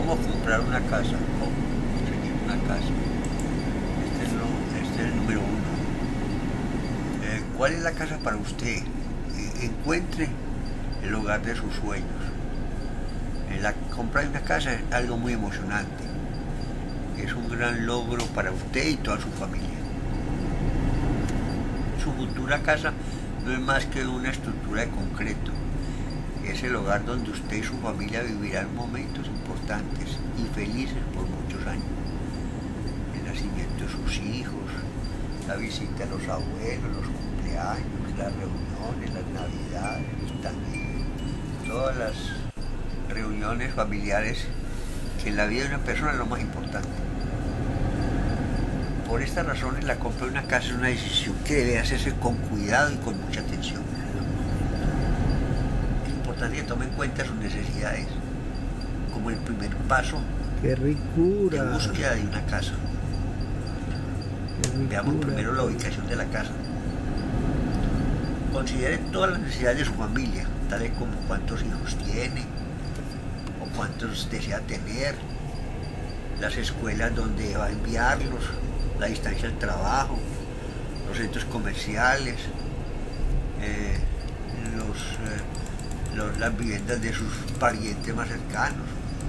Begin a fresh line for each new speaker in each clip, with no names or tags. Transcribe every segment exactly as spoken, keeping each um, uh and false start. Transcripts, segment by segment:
¿Cómo comprar una casa? ¿Cómo conseguir una casa? Este es, lo, este es el número uno. Eh, ¿Cuál es la casa para usted? Eh, encuentre el hogar de sus sueños. Eh, la compra de una casa es algo muy emocionante. Es un gran logro para usted y toda su familia. Su futura casa no es más que una estructura de concreto. Es el hogar donde usted y su familia vivirán momentos importantes y felices por muchos años. El nacimiento de sus hijos, la visita a los abuelos, los cumpleaños, las reuniones, las navidades, también todas las reuniones familiares, que en la vida de una persona es lo más importante. Por estas razones, la compra de una casa es una decisión que debe hacerse con cuidado y con mucha atención. Es importante que tome en cuenta sus necesidades como el primer paso
¡Qué ricura!
de búsqueda de una casa.
¡Qué ricura!
Veamos primero la ubicación de la casa. Considere todas las necesidades de su familia, tales como cuántos hijos tiene o cuántos desea tener, las escuelas donde va a enviarlos, la distancia al trabajo, los centros comerciales, eh, los, eh, los, las viviendas de sus parientes más cercanos.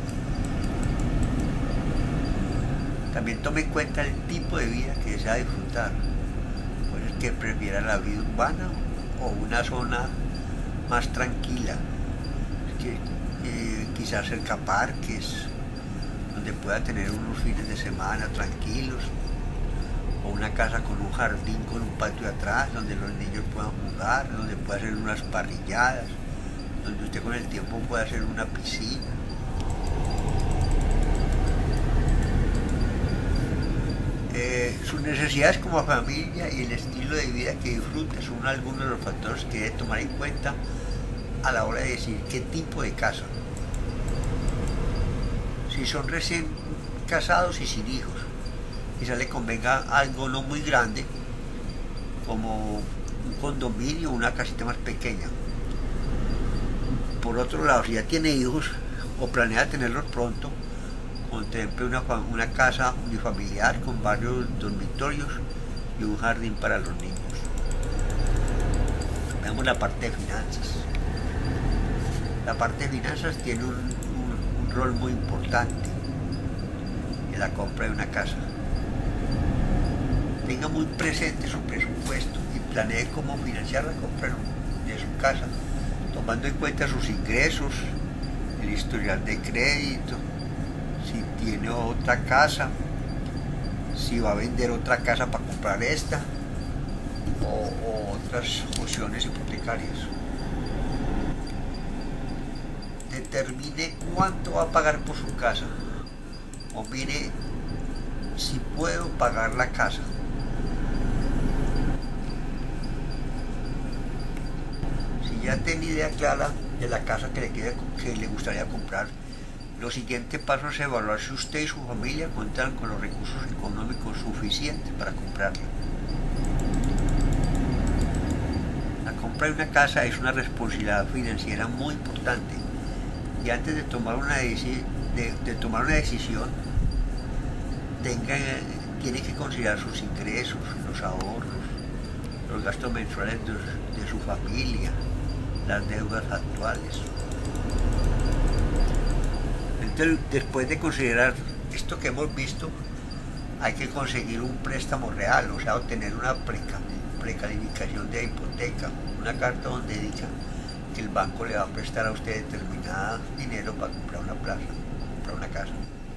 También tome en cuenta el tipo de vida que desea disfrutar. Puede ser que prefiera la vida urbana o una zona más tranquila, que, eh, quizás cerca a parques, donde pueda tener unos fines de semana tranquilos, o una casa con un jardín, con un patio atrás, donde los niños puedan jugar, donde pueda hacer unas parrilladas, donde usted con el tiempo pueda hacer una piscina. Eh, sus necesidades como familia y el estilo de vida que disfruta son algunos de los factores que debe tomar en cuenta a la hora de decidir qué tipo de casa. Si son recién casados y sin hijos, quizá le convenga algo no muy grande, como un condominio o una casita más pequeña. Por otro lado, si ya tiene hijos o planea tenerlos pronto, contemple una, una casa unifamiliar con varios dormitorios y un jardín para los niños. Veamos la parte de finanzas. La parte de finanzas tiene un, un, un rol muy importante en la compra de una casa. Tenga muy presente su presupuesto y planee cómo financiar la compra de su casa, tomando en cuenta sus ingresos, el historial de crédito, si tiene otra casa, si va a vender otra casa para comprar esta, o, o otras opciones hipotecarias. Determine cuánto va a pagar por su casa, o mire si puedo pagar la casa. Si ya tiene idea clara de la casa que le, quiere, que le gustaría comprar, lo siguiente paso es evaluar si usted y su familia cuentan con los recursos económicos suficientes para comprarla. La compra de una casa es una responsabilidad financiera muy importante, y antes de tomar una, deci de, de tomar una decisión, tenga, tiene que considerar sus ingresos, los ahorros, los gastos mensuales de, de su familia, las deudas actuales. Entonces, después de considerar esto que hemos visto, hay que conseguir un préstamo real, o sea, obtener una preca, precalificación de hipoteca, una carta donde diga que el banco le va a prestar a usted determinado dinero para comprar una plaza, comprar una casa.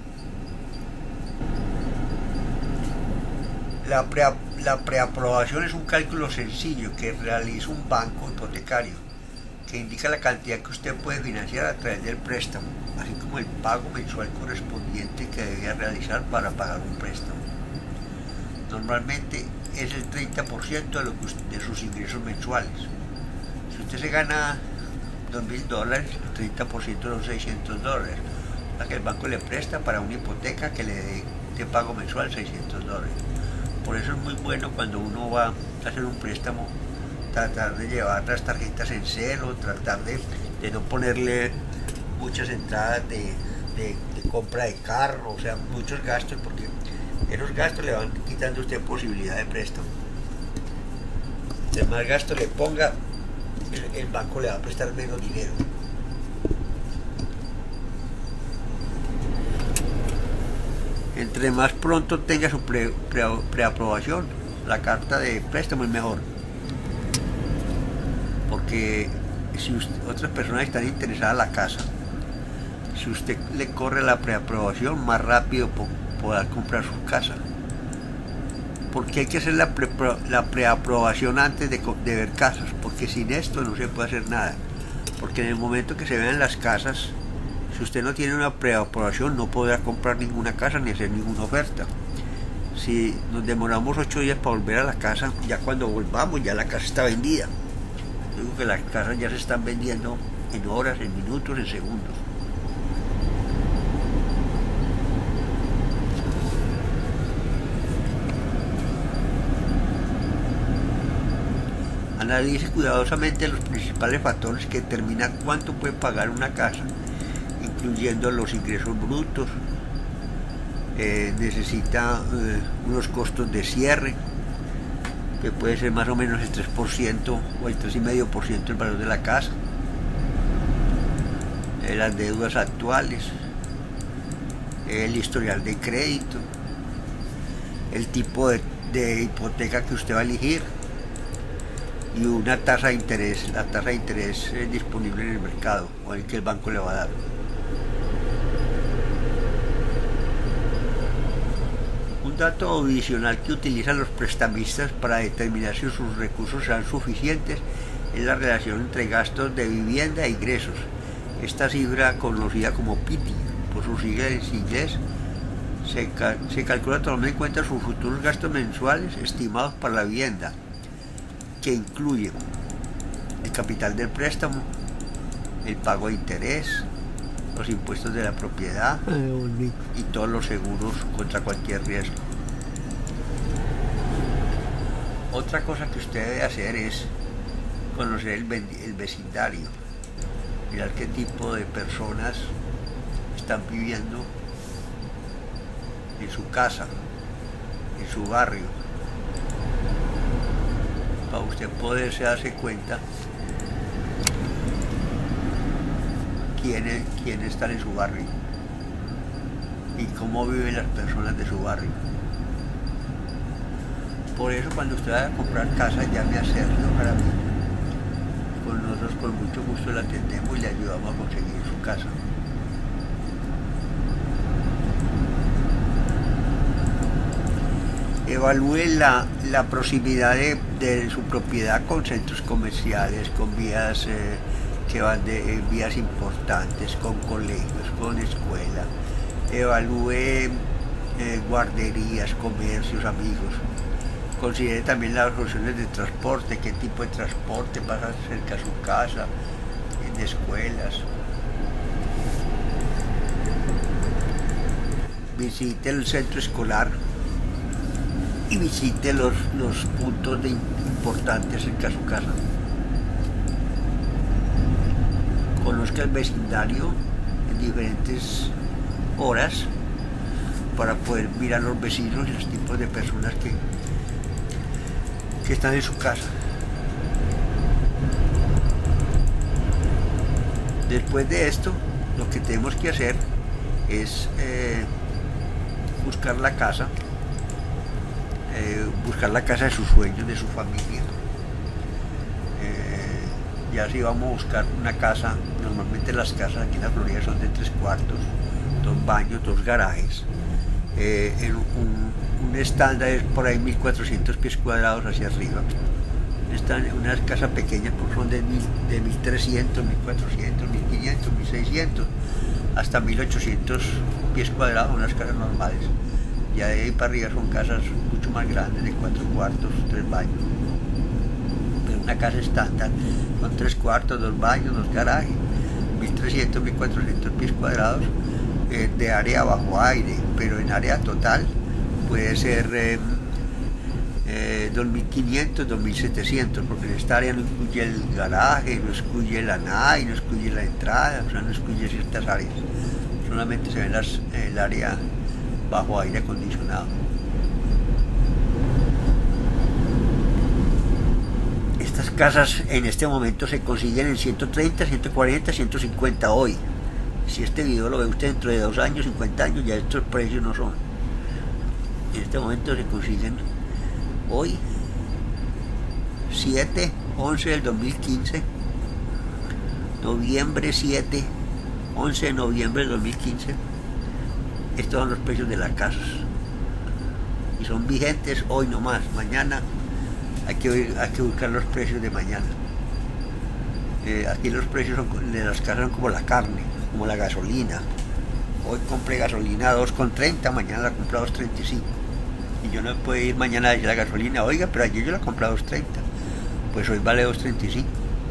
La, pre, la preaprobación es un cálculo sencillo que realiza un banco hipotecario, que indica la cantidad que usted puede financiar a través del préstamo, así como el pago mensual correspondiente que debía realizar para pagar un préstamo. Normalmente es el treinta por ciento de, lo que usted, de sus ingresos mensuales. Si usted se gana dos mil dólares, el treinta por ciento son seiscientos dólares, la que el banco le presta para una hipoteca que le dé de pago mensual seiscientos dólares. Por eso es muy bueno cuando uno va a hacer un préstamo, tratar de llevar las tarjetas en cero, tratar de, de no ponerle muchas entradas de, de, de compra de carro, o sea, muchos gastos, porque esos gastos le van quitando a usted posibilidad de préstamo. Entre más gasto le ponga, el, el banco le va a prestar menos dinero. Entre más pronto tenga su pre, pre, preaprobación, la carta de préstamo es mejor. Porque si usted, otras personas están interesadas en la casa, si usted le corre la preaprobación, más rápido po, podrá comprar su casa. Porque hay que hacer la, pre, la preaprobación antes de, de ver casas, porque sin esto no se puede hacer nada. Porque en el momento que se vean las casas, si usted no tiene una preaprobación, no podrá comprar ninguna casa ni hacer ninguna oferta. Si nos demoramos ocho días para volver a la casa, ya cuando volvamos ya la casa está vendida. Digo que las casas ya se están vendiendo en horas, en minutos, en segundos. Analice cuidadosamente los principales factores que determinan cuánto puede pagar una casa, incluyendo los ingresos brutos. Eh, necesita eh, unos costos de cierre, que puede ser más o menos el tres por ciento o el tres coma cinco por ciento del valor de la casa, eh, las deudas actuales, el historial de crédito, el tipo de, de hipoteca que usted va a elegir y una tasa de interés, la tasa de interés eh, disponible en el mercado o el que el banco le va a dar. Un dato adicional que utilizan los prestamistas para determinar si sus recursos serán suficientes es la relación entre gastos de vivienda e ingresos. Esta cifra, conocida como P I T I por sus siglas en inglés, se, cal se calcula tomando en cuenta sus futuros gastos mensuales estimados para la vivienda, que incluye el capital del préstamo, el pago de interés, los impuestos de la propiedad y todos los seguros contra cualquier riesgo. Otra cosa que usted debe hacer es conocer el, el vecindario, mirar qué tipo de personas están viviendo en su casa, en su barrio, para usted poderse darse cuenta quiénes, quiénes están en su barrio y cómo viven las personas de su barrio. Por eso cuando usted vaya a comprar casa, llame a Sergio Jaramillo. Con nosotros con mucho gusto le atendemos y le ayudamos a conseguir su casa. Evalúe la, la proximidad de, de su propiedad con centros comerciales, con vías eh, que van de eh, vías importantes, con colegios, con escuela. Evalúe eh, guarderías, comercios, amigos. Considere también las opciones de transporte, qué tipo de transporte pasa cerca a su casa, en escuelas. Visite el centro escolar y visite los, los puntos de importantes cerca a su casa. Conozca el vecindario en diferentes horas para poder mirar los vecinos y los tipos de personas que, que están en su casa. Después de esto, lo que tenemos que hacer es eh, buscar la casa, eh, buscar la casa de sus sueños, de su familia. Eh, ya si vamos a buscar una casa, normalmente las casas aquí en la Florida son de tres cuartos, dos baños, dos garajes. Eh, en un, un estándar es por ahí mil cuatrocientos pies cuadrados hacia arriba. Están una casa pequeña, pues son de, mil, de mil trescientos, mil cuatrocientos, mil quinientos, mil seiscientos, hasta mil ochocientos pies cuadrados, unas casas normales. Ya de ahí para arriba son casas mucho más grandes, de cuatro cuartos, tres baños. Pero una casa estándar son tres cuartos, dos baños, dos garajes, mil trescientos, mil cuatrocientos pies cuadrados eh, de área bajo aire, pero en área total puede ser eh, eh, dos mil quinientos, dos mil setecientos, porque en esta área no incluye el garaje, no excluye la N A I, no excluye la entrada, o sea, no excluye ciertas áreas. solamente se ve las, el área bajo aire acondicionado. Estas casas en este momento se consiguen en ciento treinta, ciento cuarenta, ciento cincuenta hoy. Si este video lo ve usted dentro de dos años, cincuenta años, ya estos precios no son. En este momento se consiguen hoy, siete once del dos mil quince, noviembre siete, once de noviembre del dos mil quince. Estos son los precios de las casas y son vigentes hoy nomás. Mañana hay que, hay que buscar los precios de mañana. Eh, aquí los precios son, de las casas son como la carne, como la gasolina. Hoy compré gasolina a dos con treinta, mañana la compré a dos con treinta y cinco. Y yo no puedo ir mañana a decir la gasolina, oiga, pero ayer yo la compré a dos con treinta. Pues hoy vale dos con treinta y cinco.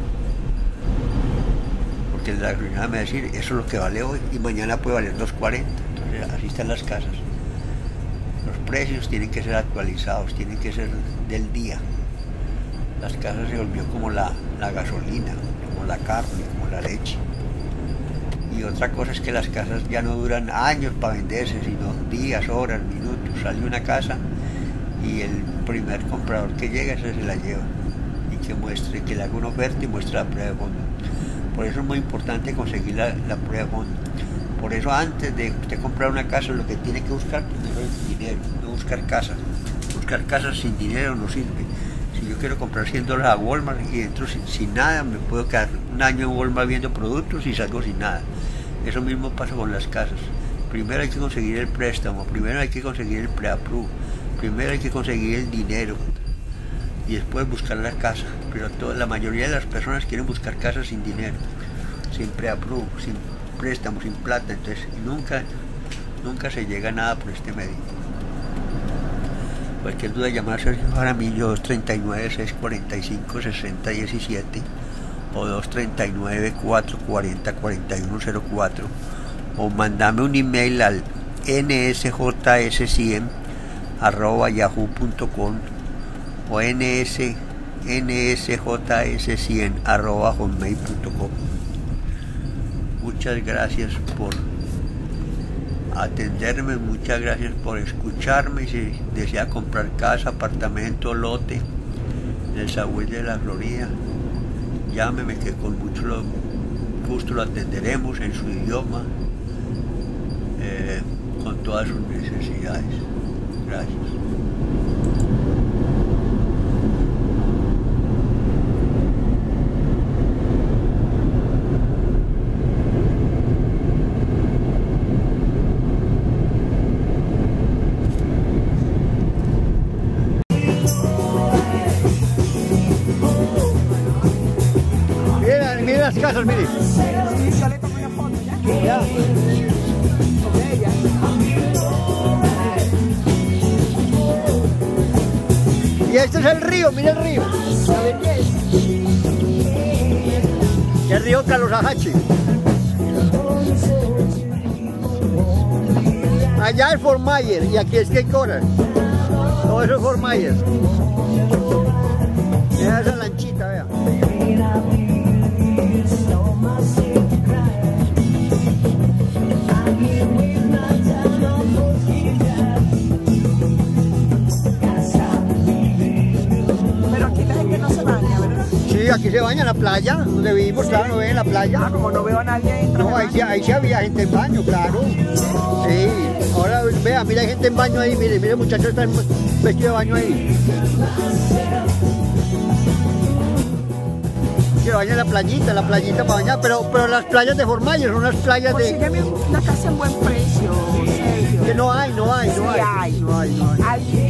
Porque la gasolina me va a decir, eso es lo que vale hoy, y mañana puede valer dos con cuarenta. Entonces así están las casas. Los precios tienen que ser actualizados, tienen que ser del día. Las casas se volvió como la, la gasolina, como la carne, como la leche. Y otra cosa es que las casas ya no duran años para venderse, sino días, horas, minutos. Sale una casa y el primer comprador que llega, ese se la lleva. Y que muestre, que le haga una oferta y muestre la prueba de fondo. Por eso es muy importante conseguir la, la prueba de fondo. Por eso antes de usted comprar una casa, lo que tiene que buscar primero es dinero, no buscar casas. Buscar casas sin dinero no sirve. Si yo quiero comprar cien dólares a Walmart y entro sin, sin nada, me puedo quedar un año en Walmart viendo productos y salgo sin nada. Eso mismo pasa con las casas. Primero hay que conseguir el préstamo, primero hay que conseguir el pre-approve, primero hay que conseguir el dinero y después buscar la casa. Pero toda, la mayoría de las personas quieren buscar casas sin dinero, sin pre-approve, sin préstamo, sin plata, entonces nunca, nunca se llega a nada por este medio. Cualquier duda, llamar a Sergio Jaramillo dos tres nueve, seis cuatro cinco, seis cero uno siete o dos tres nueve, cuatro cuatro cero, cuatro uno cero cuatro o mandame un email al n s j s cien arroba yahoo punto com o ns, nsjs100 arroba hotmail punto com. Muchas gracias por atenderme, muchas gracias por escucharme. Si desea comprar casa, apartamento, lote en el Sagüey de la Florida, llámeme que con mucho gusto lo atenderemos en su idioma, eh, con todas sus necesidades. Gracias.
Mira las casas, mire.
Sí, yo le tomo una foto ya.
Ya.
Con ella.
Y este es el río, mira el río.
La belleza.
El río Carlos Ajache. Allá es Fort Myers y aquí es Cape Coral. Todo eso es Fort Myers. Mira esa lanchita, vea.
Pero aquí la gente no se baña, ¿verdad?
Sí, aquí se baña en la playa, donde vivimos, claro, no ven en la playa.
Ah, como no veo a nadie ahí.
No, ahí sí, ahí sí había gente en baño, claro. Sí, ahora vea, mira, hay gente en baño ahí, mire, mire, muchachos están vestidos de baño ahí. Que baña en la playita, la playita para bañar, pero, pero las playas de Fort Myers son unas playas de...
Consígueme una casa en buen precio, Sergio.
Que no hay, no hay, no
Sí
hay.
hay.
No hay, no hay.
Hay